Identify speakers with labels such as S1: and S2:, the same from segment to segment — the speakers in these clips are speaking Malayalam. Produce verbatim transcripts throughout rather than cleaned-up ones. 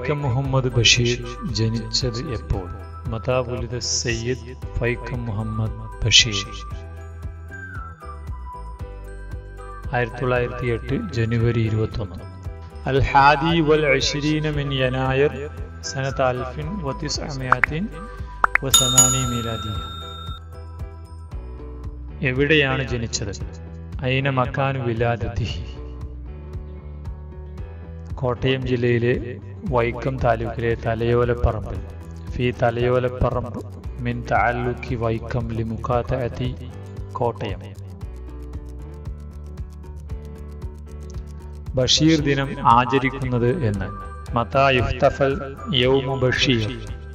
S1: വൈക്കം മുഹമ്മദ് ബഷീർ ജനിച്ചത് എപ്പോൾ? മതാ വുലിദ സയ്യിദ് വൈക്കം മുഹമ്മദ് ബഷീർ. ആയിരത്തി തൊള്ളായിരത്തി എട്ട് ജനുവരി ഇരുപത്തി ഒന്ന്. അൽ ഹാദി വൽ അശ്രീന മിൻ യനായർ സനത അൽഫിൻ വതിസ്അമിയത്തിൻ വസമാനി മീലാദിയ. എവിടെയാണ് ജനിച്ചത്? ഐന മക്കാനു വിലാദത്തിഹി. കോട്ടയം ജില്ലയിലെ വൈക്കം താലൂക്കിലെ തലയോലപ്പറമ്പ്. ഫി തലയോലപ്പറമ്പ് മിൻ തഅല്ലുഖി വൈക്കം ലിമുഖാതഅതി കോട്ടയം. ബഷീർ ദിനം ആചരിക്കുന്നത് എന്ന്. മതാ യുഹ്തഫൽ യൗമു ബഷീർ.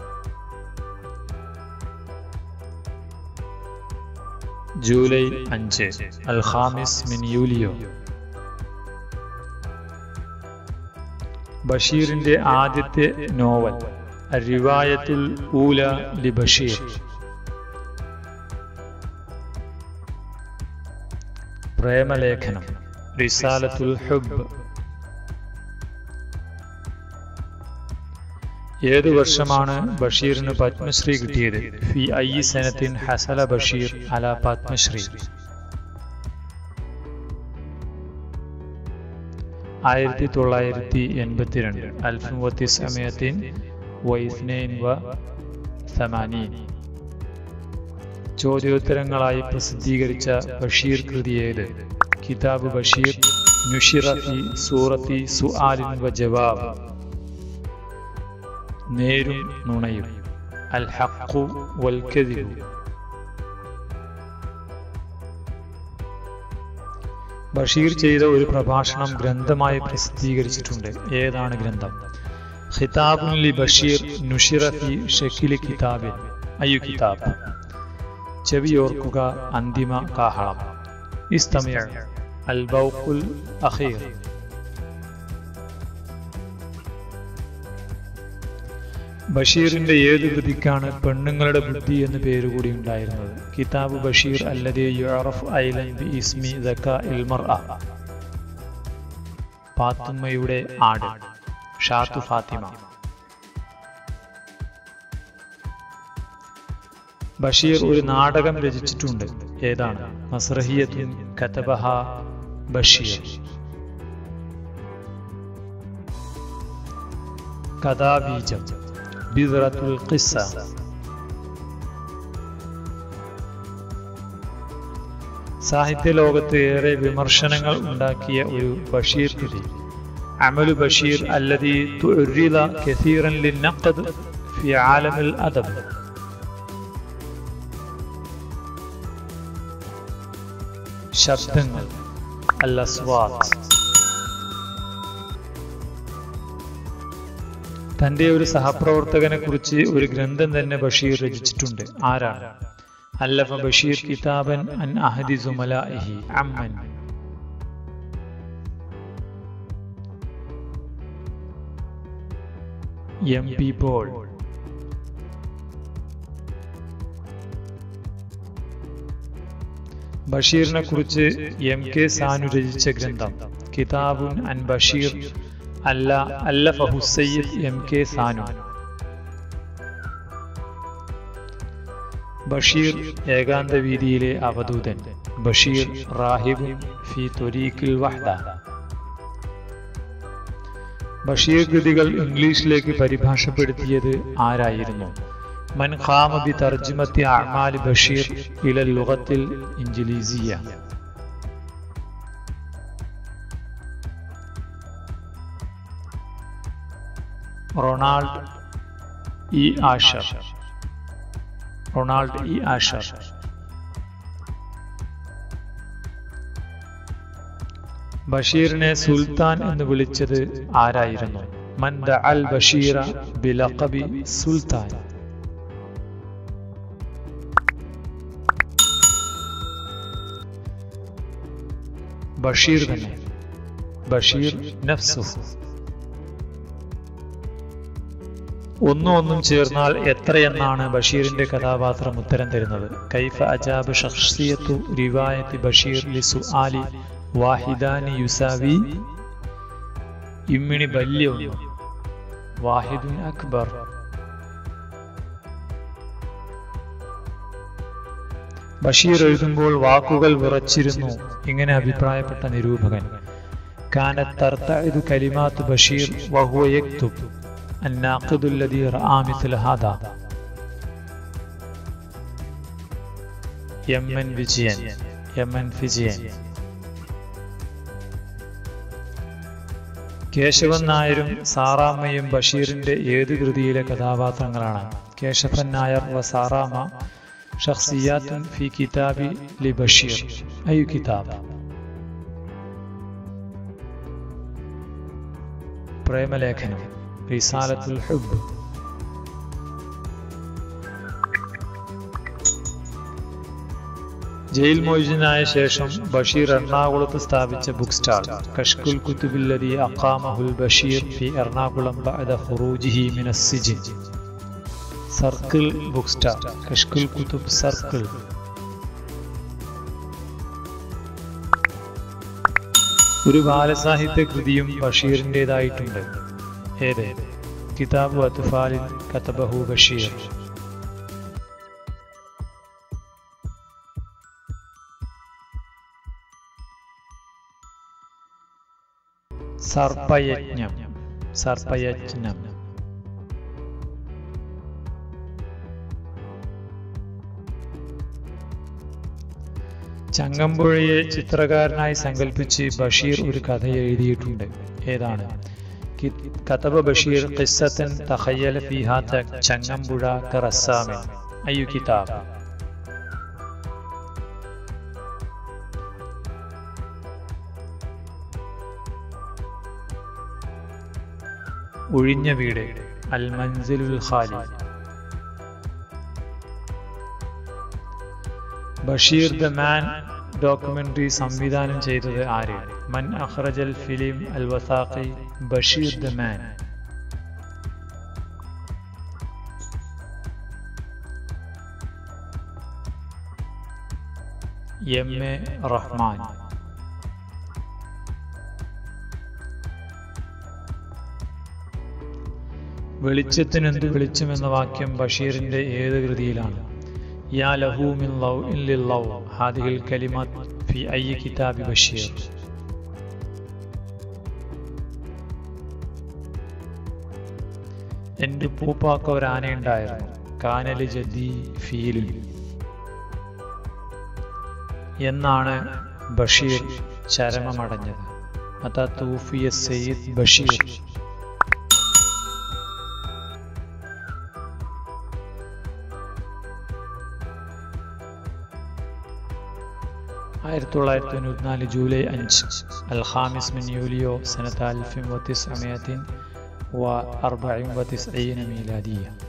S1: ജൂലൈ അഞ്ച്. അൽ ഖാമിസ് മിൻ യൂലിയോ. ബഷീറിന്റെ ആദ്യത്തെ നോവൽ റിവായത്തുൽ ഊല ലി ബഷീർ. പ്രേമലേഖനം റിസാലത്തുൽ ഹുബ്. ഏതു വർഷമാണ് ബഷീറിന് പത്മശ്രീ കിട്ടിയത്? ഫി അയ്യി സനത്തിൻ ഹസല ബഷീർ അല പത്മശ്രീ. ആയിരത്തി തൊള്ളായിരത്തി എൺപത്തിരണ്ട്. അൽഫുൻ വതിസ്അമിയത്തിൻ വഇസ്നൈൻ വ സമാനീൻ. ചോദ്യോത്തരങ്ങളായി പ്രസിദ്ധീകരിച്ച ബഷീർ കൃതി ഏത്? കിതാബ് ബഷീർ. നുഷിറ ഫി സൂറത്തി സുആലിൻ വ ജവാബ്. നേരും നുണയും. അൽ ഹഖ്ഖു വൽ കദിബ്. ബഷീർ ചെയ്ത ഒരു പ്രഭാഷണം ഗ്രന്ഥമായി പ്രസിദ്ധീകരിച്ചിട്ടുണ്ട്. ഏതാണ് ഗ്രന്ഥം? ഖിതാബുൻ ലി ബഷീർ നുഷിറ ഫി ഷക്കിലി കിതാബിൻ. അയ്യു കിതാബ്? ചെവിയോർക്കുക അന്തിമ കാഹളം. ഇസ്തമിഅ അൽ ബൗഖുൽ അഖീർ. ബഷീറിന്റെ ഏത് കൃതിക്കാണ് പെണ്ണുങ്ങളുടെ ബുദ്ധി എന്ന പേരുകൂടി ഉണ്ടായിരുന്നത്? കിതാബ് ബഷീർ അല്ലദീ യുഅറഫ് ഐലൻ ബി ഇസ്മി ദക്കാഇൽ മർഅ. പാത്തുമ്മയുടെ ആട്. ഷാത്തു ഫാത്തിമ. ബഷീർ ഒരു നാടകം രചിച്ചിട്ടുണ്ട്. ഏതാണ്? മസ്റഹിയത്തുൻ കതബഹ ബഷീർ. കഥാബീജം. ബിദ്റത്തുൽ ഖിസ്സ. സാഹിത്യ ലോകത്ത് ഏറെ വിമർശനങ്ങൾ ഉണ്ടാക്കിയ ഒരു ബഷീർ കൃതി. അമലു ബഷീർ അല്ലദീ തുഉരിദ കസീറൻ ലിന്നഖദ് ഫി ആലമിൽ അദബ്. ശബ്ദങ്ങൾ. അൽ അസ്വാത്ത്. തന്റെ ഒരു സഹപ്രവർത്തകനെ കുറിച്ച് ഒരു ഗ്രന്ഥം തന്നെ ബഷീർ രചിച്ചിട്ടുണ്ട്. ആരാണ്? അല്ലഫ ബഷീർ കിതാബൻ അൻ അഹദി സുമലാഇഹി അമ്മൻ. M P Paul. ബഷീറിനെ കുറിച്ച് എം കെ സാനു രചിച്ച ഗ്രന്ഥം കിതാബുൻ അൻ ബഷീർ അല്ല അല്ലഫഹു സയ്യിദ് എം കെ സാനു. ബഷീർ ഏകാന്ത വീതിയിലെ അവധൂതൻ. ബഷീർ റാഹിബുൻ ഫി ത്വരീഖിൽ വഹ്ദ. ബഷീർ കൃതികൾ ഇംഗ്ലീഷിലേക്ക് പരിഭാഷപ്പെടുത്തിയത് ആരായിരുന്നു? മൻ ഖാമ ബി തർജിമത്തി അഅ്മാലി ബഷീർ ഇലൽ ലുഗത്തിൽ ഇൻജിലീസിയ. Ronald E Asher. Ronald E Asher. ബഷീറിനെ സുൽത്താൻ എന്ന് വിളിച്ചത് ആരായിരുന്നു? മൻ ദഅൽ ബഷീറ ബിലഖബി സുൽത്താൻ. ബഷീർ തന്നെ. ബഷീർ നഫ്സുഹു. ഒന്നും ഒന്നും ചേർന്നാൽ എത്രയെന്നാണ് ബഷീറിന്റെ കഥാപാത്രം ഉത്തരം തരുന്നത്? കൈഫ അജാബ ശഖ്സിയത്തു റിവായത്തി ബഷീർ ലി സുആലി വാഹിദാനി യുസാവി. ഇമ്മിണി ബല്യ ഒന്ന്. വാഹിദുൻ അക്ബർ. ബഷീർ എഴുതുമ്പോൾ വാക്കുകൾ വിറച്ചിരുന്നു. ഇങ്ങനെ അഭിപ്രായപ്പെട്ട നിരൂപകൻ. കാനത്ത് തർതഇദു കലിമാത്ത് ബഷീർ വഹുവ യക്തുബ് അന്നാഖിദു അല്ലദീ റആ മിസ്ല ഹാദാ. M N Vijayan M N Vijayan Kesavan നായരും സാറാമ്മയും ബഷീറിന്റെ ഏത് കൃതിയിലെ കഥാപാത്രങ്ങളാണ്? കേശവൻ നായർ വ സാറാമ്മ ഷഖ്സിയാത്തുൻ ഫി കിതാബി ലി ബഷീർ. അയ്യു കിതാബ്? പ്രേമലേഖനം റിസാലത്തുൽ ഹുബ്ബ്. ജയിൽ മോചിതനായ ശേഷം ബഷീർ എറണാകുളത്ത് സ്ഥാപിച്ച ബുക്ക് സ്റ്റാൾ കഷ്കുൽ കുതുബില്ലദീ അഖാമഹുൽ ബഷീർ ഫി എറണാകുളം ബഅദ ഖുറൂജിഹി മിനസ് സിജ്ൻ. സർക്കിൾ ബുക്ക് സ്റ്റാൾ കഷ്കുൽ കുതുബ് സർക്കിൾ. ഒരു ബാലസാഹിത്യ കൃതിയും ബഷീറിൻ്റെതായിട്ടുണ്ട്. ഏത്? കിതാബു അത്ഫാലിൻ കതബഹു ബഷീർ. സർപ്പയജ്ഞം സർപ്പയജ്ഞം. ചങ്ങമ്പുഴയെ ചിത്രകാരനായി സങ്കല്പിച്ച് ബഷീർ ഒരു കഥ എഴുതിയിട്ടുണ്ട്. ഏതാണ്? കതബ ബഷീർ ഖിസ്സത്തൻ തഖയ്യല ഫീഹാ ചങ്ങമ്പുഴ കറസ്സാമിൻ. അയ്യു കിതാബ്? ഒഴിഞ്ഞ വീട് അൽ മൻസിലുൽ ഖാലി. ബഷീർ ദ മാൻ ഡോക്യുമെന്ററി സംവിധാനം ചെയ്തത് ആര്? മൻ അഖ്റജൽ ഫിലിം അൽ വസാഖി Basheer the man. M A Rahman. വെളിച്ചത്തിനെന്ത് വെളിച്ചം എന്ന വാക്യം ബഷീറിന്റെ ഏത് കൃതിയിലാണ്? യാ ലഹു മിൻ ലൗഇൻ ലില്ലൗ ഹാദിഹിൽ കലിമത്ത് ഫി അയ്യി കിതാബി ബഷീർ. എൻ്റെ പൂപ്പാക്ക ഒരു ആനയുണ്ടായിരുന്നു. കാനലി ജദ്ദി ഫീലിൻ എന്നാണ് ബഷീർ ചരമമടഞ്ഞത്. മതാ തൂഫിയ സയ്യിദ് ബഷീർ. ആയിരത്തി തൊള്ളായിരത്തി തൊണ്ണൂറ്റി നാല് ജൂലൈ അഞ്ച് അൽ ഖാമിസ് മിൻ യൂലിയോ സനത്ത് അൽഫിൻ വ തിസ്അമിയത്തിൻ വ അർബഇൻ വ തിസ്ഈന മീലാദിയ.